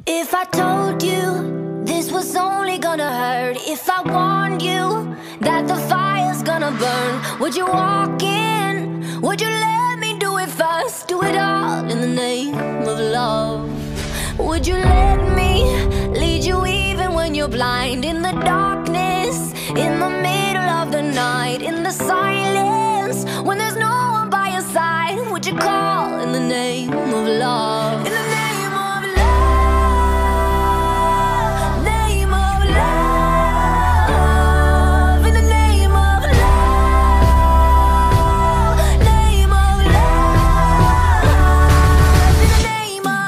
If I told you this was only gonna hurt, if I warned you that the fire's gonna burn, would you walk in? Would you let me do it first? Do it all in the name of love. Would you let me lead you even when you're blind? In the darkness, in the middle of the night, in the silence, when there's no one by your side, would you call in the name of love? In the name of love, name of love, in the name of love, name of love, in the name of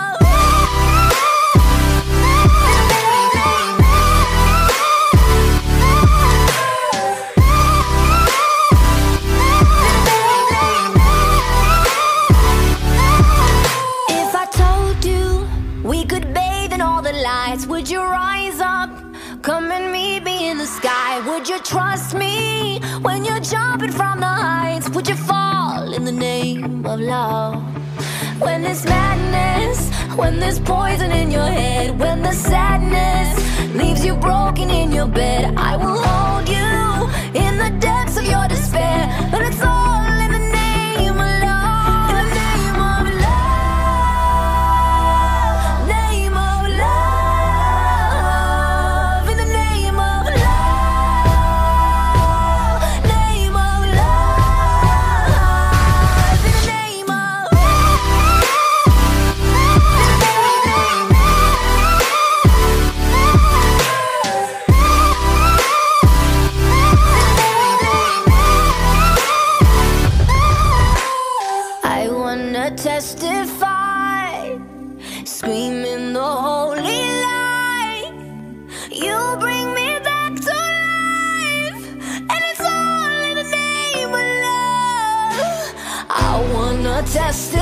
If I told you we could bathe in all the lights, would you rise up? Come and meet me in the sky. Would you trust me when you're jumping from the heights? Would you fall in the name of love? When there's madness, when there's poison in your head, when the sadness leaves you broken in your bed, I will hold you in the depths of your despair. But it's all in the name of love. In the name of love, name of love, in the name of love, name of love, in the name of I wanna testify, screaming the holy light. You bring me back to life, and it's all in the name of love. I wanna testify.